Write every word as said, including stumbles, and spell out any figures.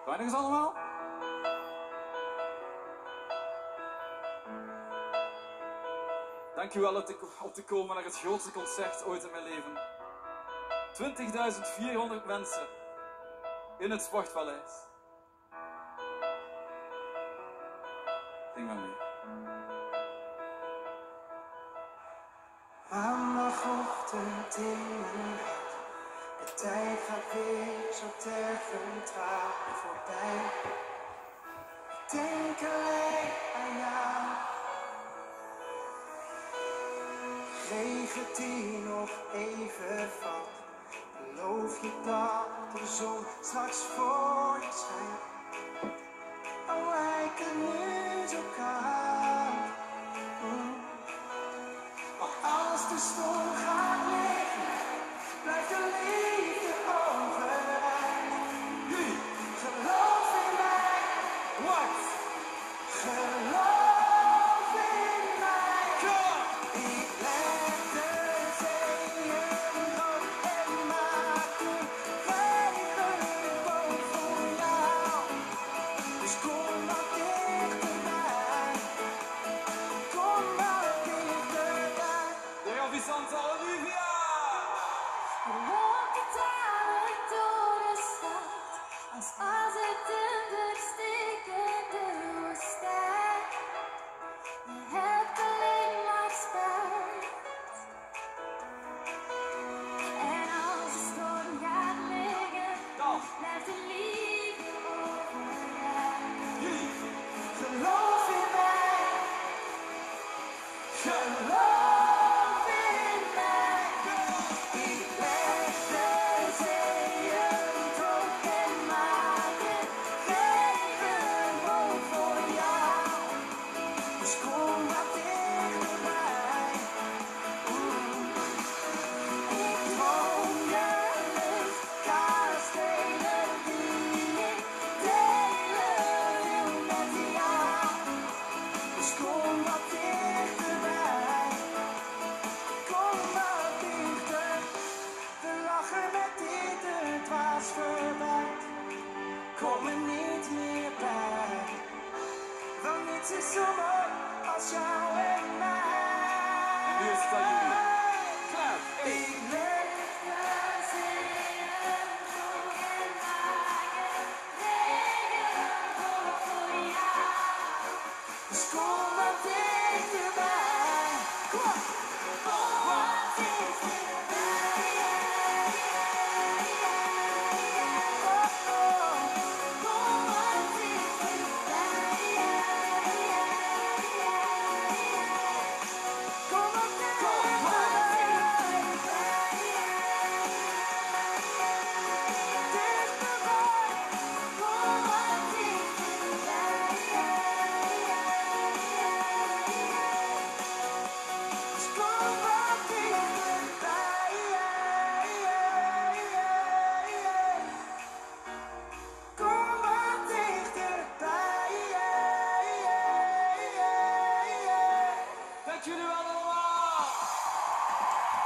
Weinig is allemaal? Dankjewel om te komen naar het grootste concert ooit in mijn leven. twintigduizend vierhonderd mensen in het Sportpaleis. Zing maar mee. Maandagochtend in mijn hart. De tijd gaat weer zo tergend traag voorbij. Ik denk alleen aan jou. Regen die nog even valt. Beloof je dat de zon straks voor je schijnt. Oh, lijkt het nu zo koud. Mm. Maar als de storm gaat liggen, blijft de liefde overeind. Geloof in mij. What? Geloof in mij. Ik leg de zeeën droog en maak een regenboog voor jou. Dus kom wat dichterbij. Kom wat dichterbij. De ravissante Olivia! We lopen dadelijk door de stad, als als het een verstikkende woestijn. Je hebt alleen maar spijt. En als de storm gaat liggen, Dan! blijft de liefde overeind. Geloof in mij. Geloof in mij. Ik leg de zeeën droog en maak een regenboog voor jou. Dus kom wat dichterbij. Oeh. Ik droom je lucht, kastelen die ik delen wil met jou. Dus kom wat dichterbij. Kom wat dichter. We lachen met dit het was voorbij. Kom er niet meer bij. Want niets is om